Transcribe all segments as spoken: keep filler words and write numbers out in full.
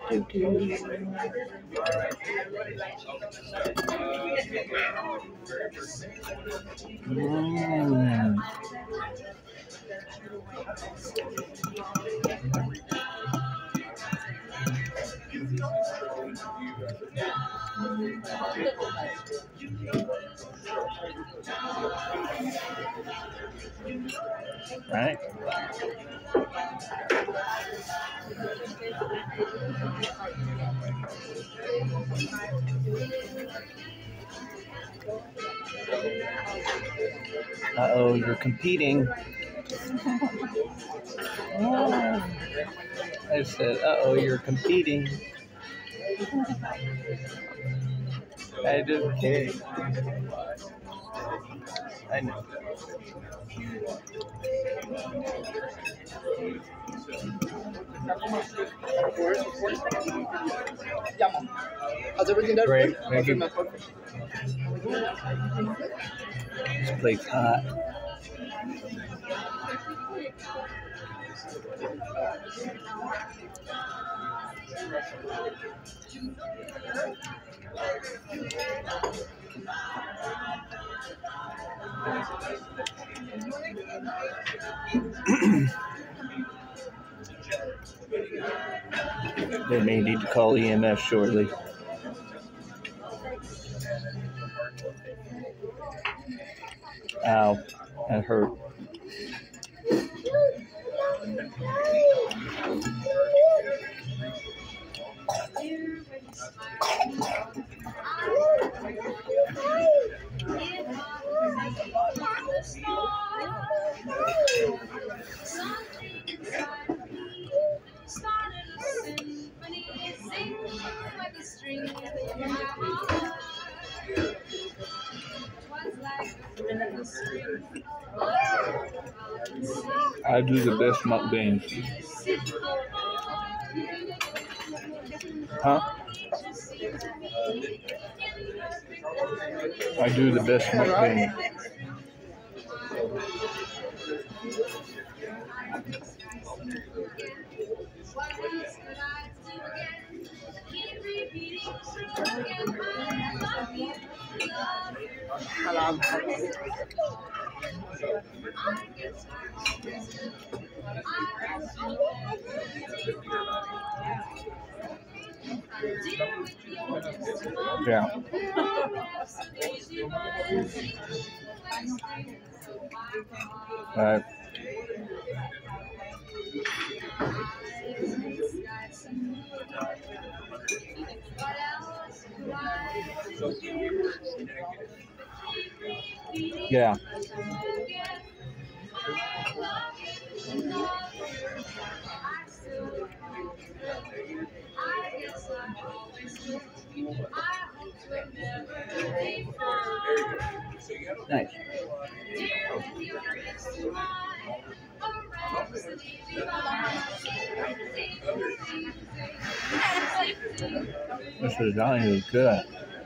Mm. Right? Uh-oh, you're competing. Oh. I said, uh-oh, you're competing. I just kidding. I know. How's everything done? Great, thank you. This plate's hot. They may need to call E M S shortly. Ow, that hurt. I do the best mukbangs. Huh? I do the best mukbangs. Yeah. All right. Yeah. Nice. This lasagna is good.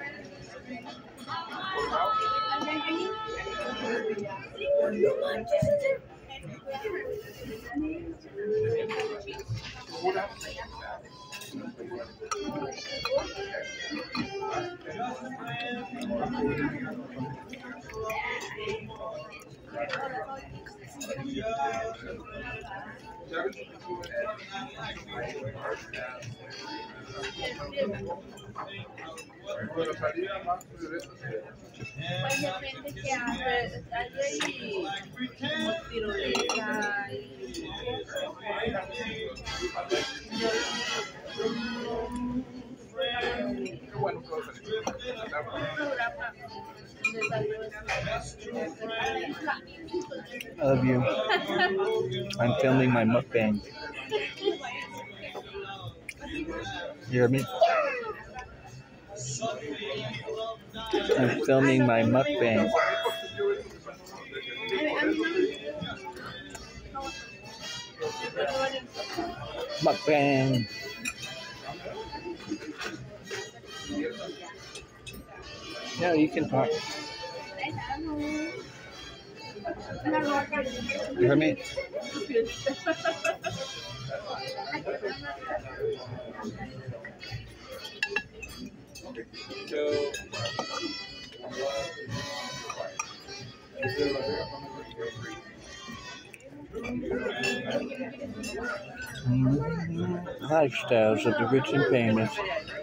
I love you. I'm filming my mukbang. You hear me? I'm filming my mukbang. Mukbang. No, you can talk. You hear me? Lifestyles of the rich and famous.